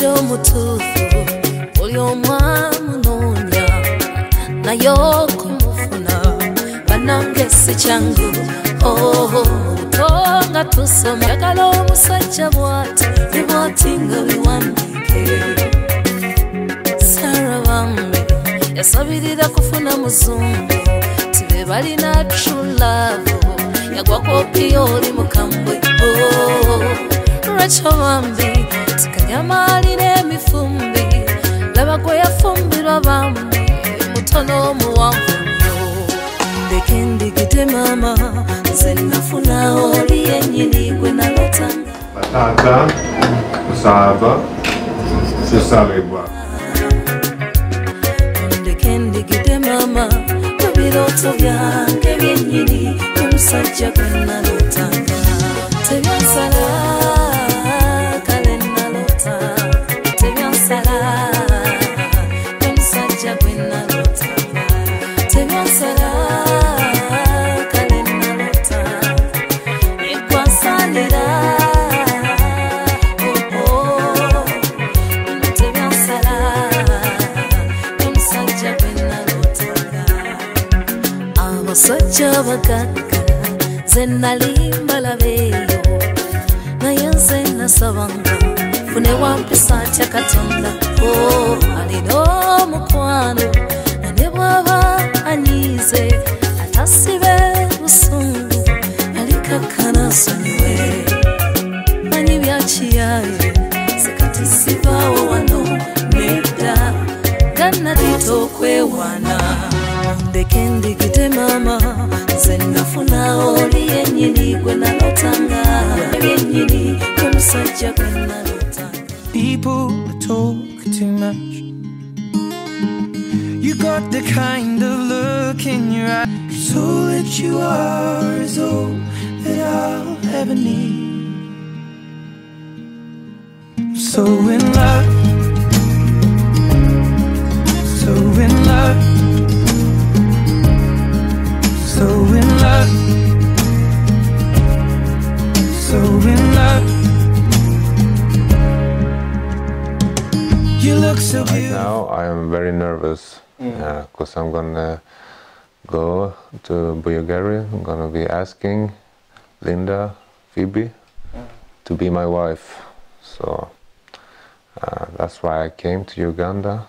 Musajja omutuufu buli omwamu noonya naye okumufuna bannange si kyangu. Obuto nga tusoma njagala omusajja bw'ati ne bw'ati nga biwandiike. Sarah bambi yasabirira kufuna muzungu tibe balina true love yagwa kopi oli mukambwe. Rachel bambi tikanyama alina emifumbi laba gwe yafumbirwa bambi mutono omuwanvu nnyo. Ndeke ndigite mama nze nafuna oli yennyini gwe nalotanga. Batata kusaba sisalibwa. Ndeke ndigite mama mu birooto byange byennyini omusajja gwe nalotanga. Tebyansala kale nalota, tebyansala omusajja gwe nalotanga. Tebyansala kale nalota, ekwasanira tebyansala omusajja gwe nalotanga. Abasajja abagagga nze nali mbalabeeyo naye nze nasabanga fune wampisa atya Katonda. Alina omukwano na ne bw'aba anyiize atasibe busungu alikakkana asonyiwe. Manyi byakiyaaye sekati sivaawo wano nedda gannadita okwewaana. Ndeke ndigite mama nze nafuna oli yennyini gwe nalotanga. Yennyini omusajja gwe nalotanga. People talk too much. You got the kind of look in your eye. Cause all that you are is all that I'll ever need. So in love, so in love, so in love, so in love. You look so beautiful. Right now I am very nervous because I'm gonna go to Bulgaria. I'm gonna be asking Linda, Phoebe to be my wife. So that's why I came to Uganda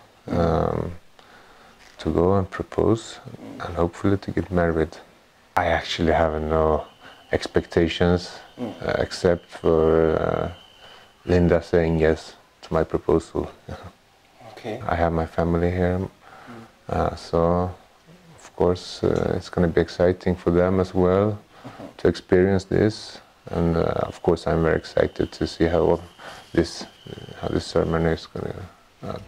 to go and propose and hopefully to get married. I actually have no expectations except for Linda saying yes to my proposal. Okay. I have my family here, so of course it's going to be exciting for them as well to experience this, and of course I'm very excited to see how this ceremony is going to.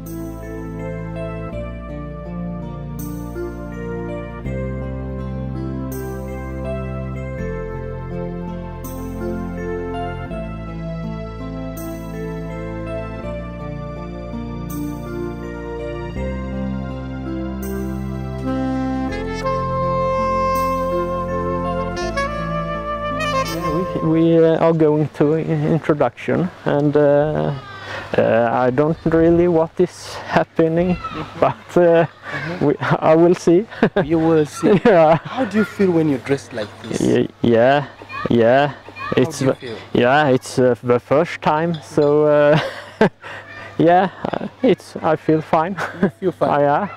We are going to introduction, and I don't really what is happening, but I will see. You will see. Yeah. How do you feel when you're dressed like this? Yeah. It's How do you feel? yeah, it's the first time, so yeah, I feel fine. You feel fine? Yeah.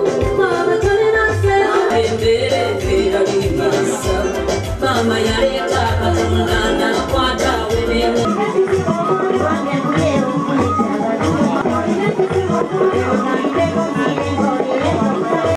Mama,